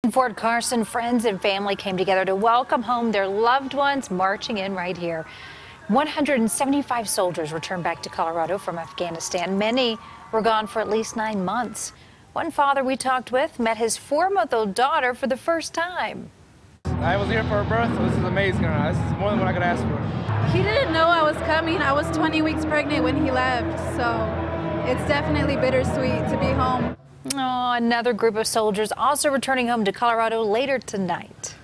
In Fort Carson, friends and family came together to welcome home their loved ones, marching in right here. 175 soldiers returned back to Colorado from Afghanistan. Many were gone for at least 9 months. One father we talked with met his 4-month-old daughter for the first time. I was here for her birth, so this is amazing. This is more than what I could ask for. He didn't know I was coming. I was 20 weeks pregnant when he left, so it's definitely bittersweet to be home. Oh, another group of soldiers also returning home to Colorado later tonight.